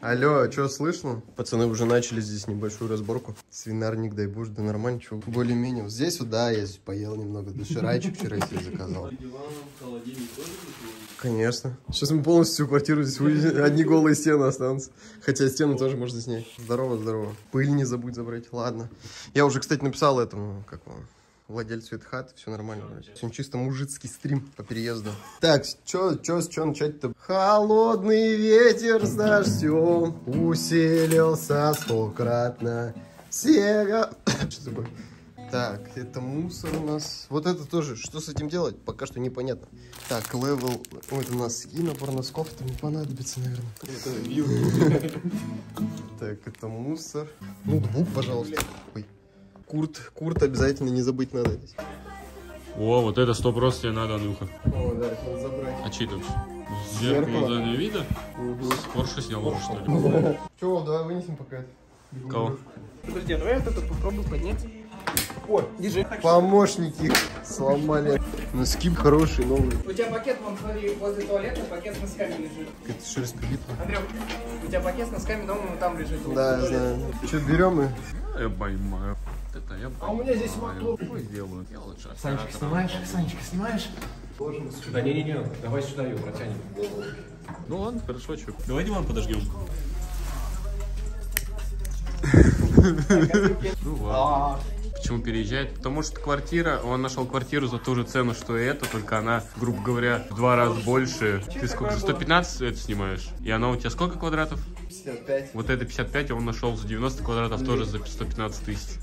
Алло, что слышно? Пацаны уже начали здесь небольшую разборку. Свинарник, дай боже, да нормально, что более-менее. Здесь вот, да, я здесь поел немного, доширайчик вчера себе заказал. Конечно. Сейчас мы полностью всю квартиру здесь вывезем, одни голые стены останутся. Хотя стены тоже можно снять. Здорово, здорово. Пыль не забудь забрать, ладно. Я уже, кстати, написал этому, как вам, владельцу этой хаты, все нормально. Сегодня чисто мужицкий стрим по переезду. Так, с чё начать-то? Холодный ветер с дождем усилился стократно. Снега... Что такое? Так, это мусор у нас. Вот это тоже. Что с этим делать? Пока что непонятно. Так, левел... Вот у нас носки, набор носков-то не понадобится, наверное. Так, это мусор. Ноутбук, пожалуйста. Ой. Курт обязательно не забыть надо здесь. О, вот это 100% тебе надо, Анюха. О, да, это надо забрать. А че там? Зеркало заднего вида? Порше снял уже, что ли? Че, давай вынесем пока это. Кого? Подожди, давай вот это попробую поднять. Ой, держи. Помощники сломали. Носки хорошие, новые. У тебя пакет, вон, смотри, возле туалета пакет с носками лежит. Это шерсть прибита. Андрей, у тебя пакет с носками дома вон там лежит. Да, я знаю. Что, берем и... Я поймаю. Это я А у меня здесь мотло. Ой, делаю. Я лучше Санечка, снимаешь? Санечка, снимаешь? Да не-не-не, давай сюда ее протянем. Ну ладно, хорошо, что. Давай диван подожгем. Ну ладно. Почему переезжает? Потому что квартира, он нашел квартиру за ту же цену, что и это, только она, грубо говоря, в 2 раза больше. Ты сколько, 115 это снимаешь? И она у тебя сколько квадратов? 55. Вот это 55, а он нашел за 90 квадратов тоже за 115 тысяч.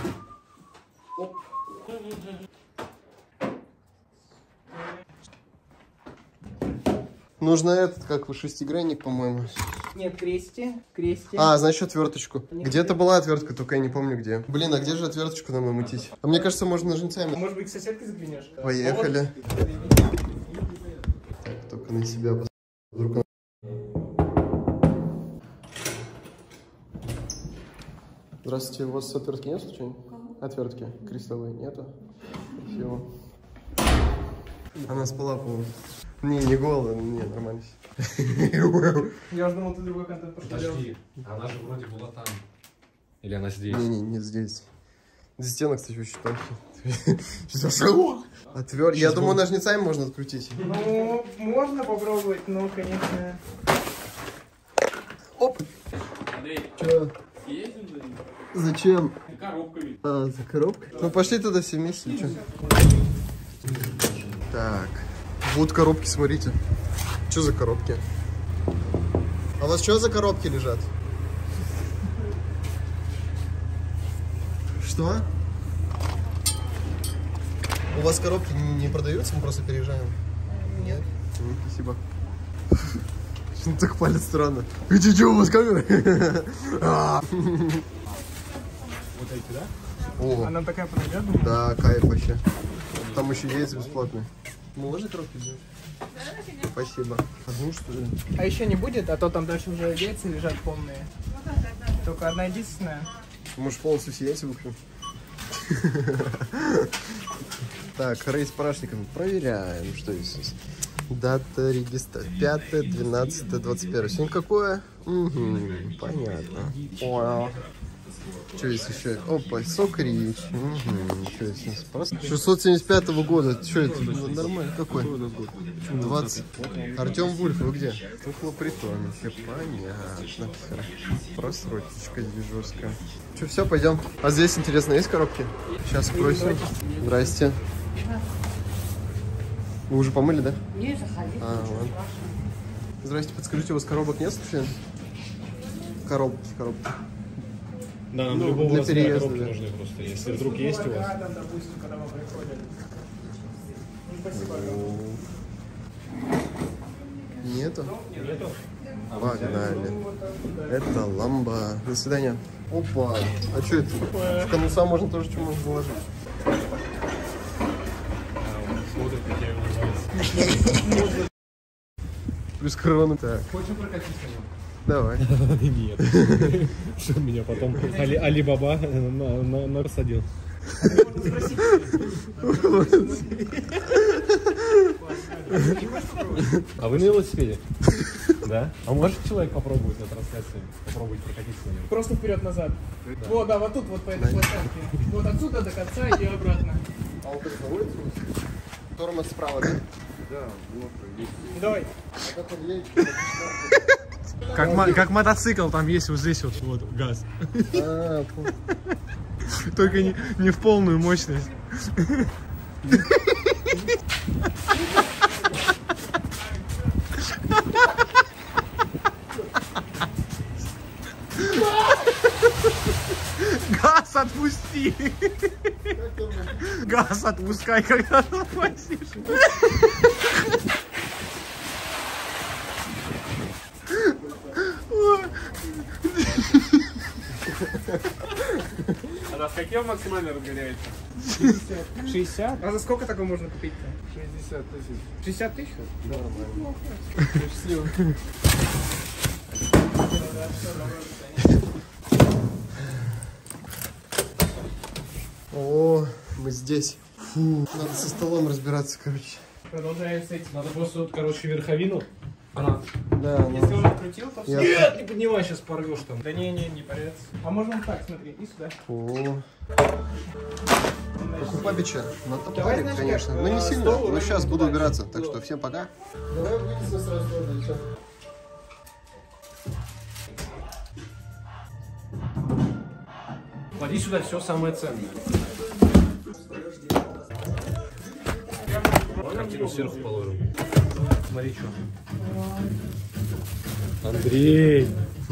Нужно этот, как вы, шестигранник, по-моему. Нет, крести. А, значит, отверточку. Где-то была отвертка, только я не помню где. Блин, а где же отверточку нам намутить? А мне кажется, можно ножницами. Может быть, к соседке заглянешь? Поехали. Так, только на себя вдруг. Здравствуйте, у вас отвертки нет случайно? Отвертки крестовые нету? Все. Она спала, по-моему. Не голая, не, нормально. Я уже думал, ты другой контент пошел. Подожди, она же вроде была там. Или она здесь? Не здесь. Здесь стены, кстати, очень тонкие. Отвертки. Я думаю, ножницами можно открутить. Ну, можно попробовать, но, конечно... Оп! Андрей, Че? съездим за ним? Зачем? Коробками. А, за коробкой? Ну пошли тогда все вместе. Че? Так. Вот коробки, смотрите. Что за коробки? А у вас что за коробки лежат? Что? У вас коробки не продаются, мы просто переезжаем? Нет. Спасибо. Ну так палец странно. Ты что, у вас камера? Вот эти, да? О, Она такая подойдет? да, кайф вообще. Там еще яйца бесплатные. Можно коробки взять? Спасибо. Одну, что ли? А еще не будет, а то там дальше уже яйца лежат полные. Только одна единственная. Может, полностью все яйца выкинем? Так, рейс парашниками. Проверяем, что здесь. Дата регистрации. 5, 12, 21. Сегодня какое? Угу, понятно. Понял. Что есть еще? Опа, сок речь. Угу. Что есть? 675 года. Что это? Нормально. Какой? 20. Артем Вульф, вы где? Тухлопритон. Все понятно. Просрочечка здесь жесткая. Что, все, пойдем. А здесь, интересно, есть коробки? Сейчас спросим. Здрасте. Вы уже помыли, да? Не, заходи. А, ладно. Здрасте, подскажите, у вас коробок нет случайно? Коробки. Да, нам Ну, любого для размера переезда, коробки да. нужны просто. Если вдруг есть у вас. Там, допустим, когда мы приходим. Ну, спасибо. Нету? Нету? Погнали. Это ламба. До свидания. Опа. А что это? В конуса можно тоже что можно положить. Смотрит, как я его называю. Плюс корона. Так, Хочешь прокатить на нем? давай. Нет. Что меня потом Алибаба насадил. А вы на велосипеде? Да? Да? А может человек попробовать на трансляции? Попробовать прокатиться на нем? Просто вперед-назад. Да. Вот, да, вот тут, вот по этой площадке. Вот отсюда до конца и обратно. А вот это заводится? Тормоз справа, да? Да, вот есть. Давай. Как мотоцикл, там есть вот здесь вот газ. Только не в полную мощность. Газ отпусти! Газ отпускай, когда тормозишь. А с каким максимально разгоняется? 60? А за сколько такое можно купить-то? 60 тысяч. 60 тысяч? Да, нормально. Счастливо. О, мы здесь. Фу, надо со столом разбираться, короче. Продолжаем с этим. Надо просто, вот, короче, верховину. Она. Да, Если он открутил, то все. Нет, не поднимай, сейчас порвешь там. Да не порвется. А можно вот так, смотри, и сюда. О, как у Папича. На Давай, топорик, знаешь, конечно. как, Но не сильно. стол Но уровень сейчас буду дальше. убираться. Так что всем пока. Давай выкинем сразу тоже. Клади сюда все самое ценное. Картину сверху положим. Смотри, что. Андрей!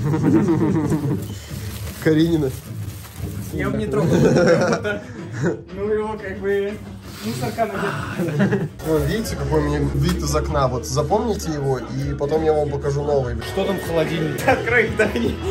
Каринина. Я бы не трогал. Ну его как бы мусорка найдет. Вот видите, какой у меня вид из окна. Вот запомните его, и потом я вам покажу новый. Что там в холодильнике? Открой, да.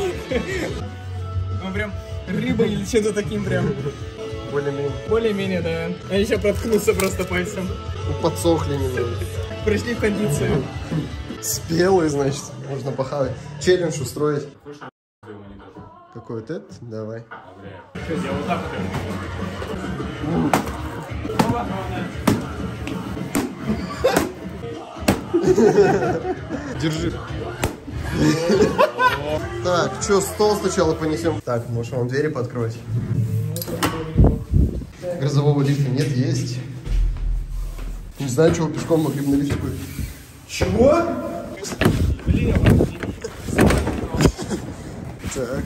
Ну прям рыба или что-то таким прям. Более-менее. Более-менее, да. Они сейчас проткнутся просто пальцем. Ну, подсохли немного. Пришли в кондицию. Спелый, значит, можно похавать. Челлендж устроить. Какой вот этот? Давай. Сейчас я вот так вот. Ну ладно, Держи. Так, что, стол сначала понесем? Так, может вам двери пооткрывать? Грозового лифта нет, есть. Не знаю, чего пешком могли бы на лифте быть. Чего? Так.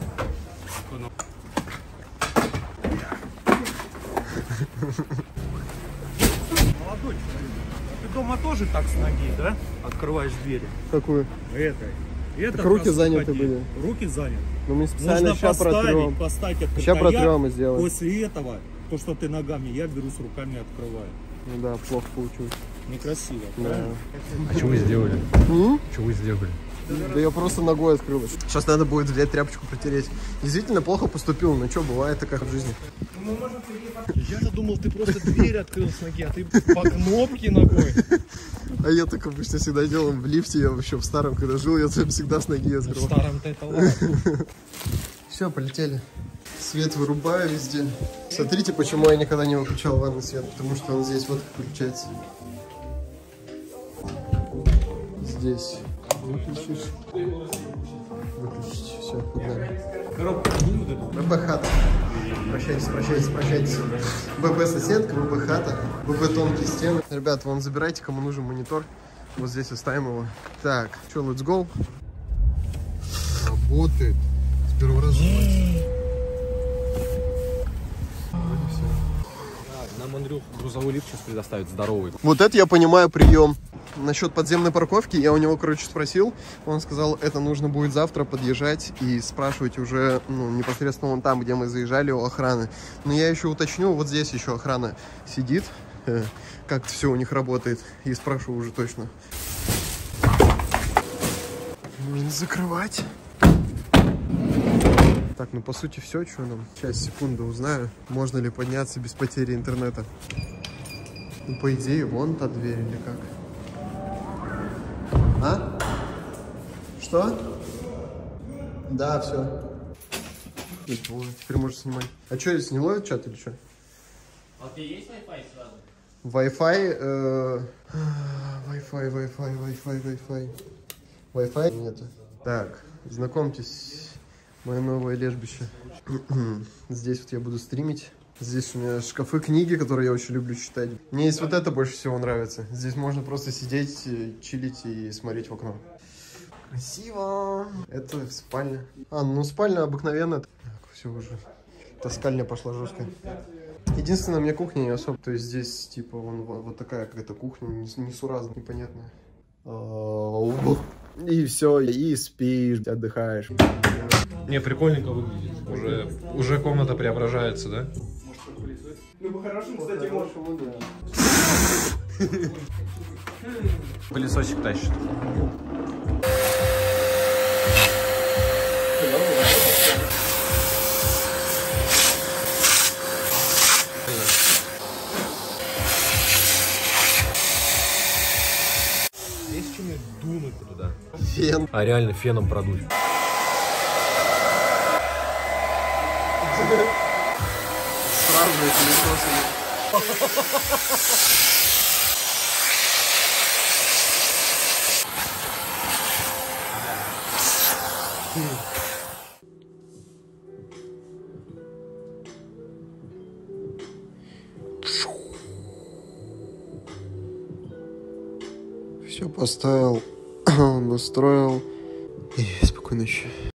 Молодой человек, ты дома тоже так с ноги, да? Открываешь двери. Какую? Это руки раз заняты входи. были. Руки заняты. Ну мы специально Нужно ща протрем. поставить открытый. Ща А протрем я и сделаем. После этого, то, что ты ногами, я берусь руками открываю. Ну да, плохо получилось. Некрасиво, Да. правильно? А что вы сделали? Что вы сделали? Да я просто ногой открыл. Сейчас надо будет взять тряпочку протереть. Действительно плохо поступил, но что, бывает так в жизни. Я-то думал, ты просто дверь открыл с ноги, а ты по кнопке ногой. А я так обычно всегда делал в лифте, я вообще в старом, когда жил, я всегда с ноги В открыл. старом-то это ладно. Все, полетели. Свет вырубаю везде. Смотрите, почему я никогда не выключал ванный свет, потому что он здесь вот как выключается. Здесь. Выключишь. Выключить. Все, погнали. ББ хата. Прощайтесь. ББ соседка, ББ хата, ББ тонкие стены. Ребят, вон забирайте, кому нужен монитор. Вот здесь оставим его. Так, что, let's go. Работает. С первого раза. Нам Андрюх грузовой лифт сейчас предоставит здоровый. Вот это я понимаю прием. Насчет подземной парковки я у него, короче, спросил. Он сказал, это нужно будет завтра подъезжать и спрашивать уже, ну, непосредственно вон там, где мы заезжали, у охраны. Но я еще уточню, вот здесь еще охрана сидит, как все у них работает, и спрашиваю уже точно. Нужно закрывать. Так, ну по сути все, что нам? Сейчас, секунду, узнаю, можно ли подняться без потери интернета. Ну, по идее, вон та дверь или как? А? Что? Да, все. Теперь можно снимать. А что, здесь не ловит чат или что? А у тебя есть Wi-Fi сразу? Wi-Fi. Wi-Fi нету. Так, знакомьтесь, мое новое лежбище. Здесь вот я буду стримить. Здесь у меня шкафы, книги, которые я очень люблю читать. Мне есть вот это больше всего нравится. Здесь можно просто сидеть, чилить и смотреть в окно. Красиво. Это спальня. Ну спальня обыкновенная. Так, все уже. Таскальня пошла жесткая. Единственное, у меня кухня не особо. То есть здесь типа вот такая какая-то кухня, несуразная, непонятная. И все, и спишь, отдыхаешь. Не, прикольненько выглядит. Уже комната преображается, да? Ну, по-хорошему, кстати, можешь. Пылесосик тащит. Есть чем-нибудь дунуть туда? Фен. А реально феном продуть. Сравнивай пылесосами. Все поставил, настроил и спокойной ночи.